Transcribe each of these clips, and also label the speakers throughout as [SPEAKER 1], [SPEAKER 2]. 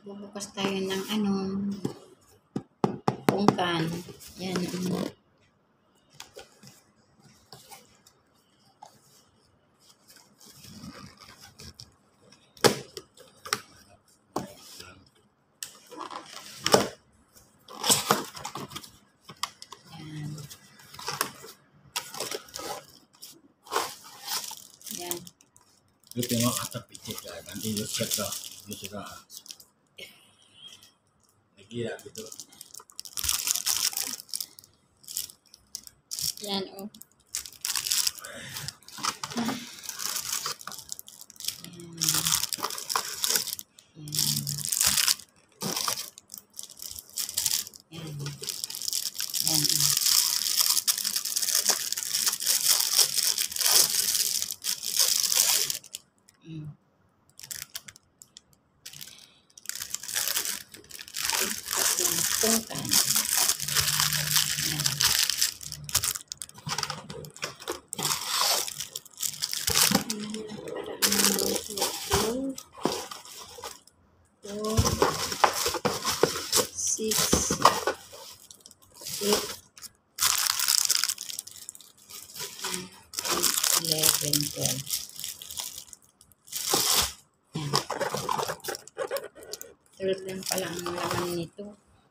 [SPEAKER 1] Bubukas tayo ng pungkan. Yan. Yan.
[SPEAKER 2] Lu tengok atas picit lah, nanti lu cek dah, lu cek dah. Lagi lah gitu.
[SPEAKER 1] Yan, oh. Yan. Yan. Yan. Pungkan. Six, 8, 11, 12. Yan. 12 lang pala ang laman nito.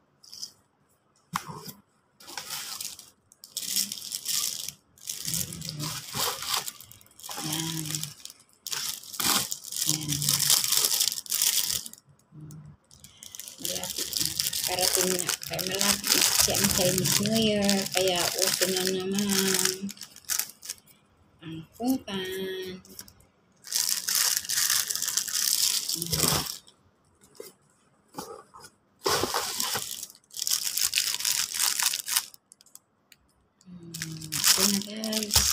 [SPEAKER 1] Yan. Yan. Malapit na. Parating na. Kaya malapit na kasi ang Chinese New Year. Kaya uso na naman ang pungkan. Ito na guys.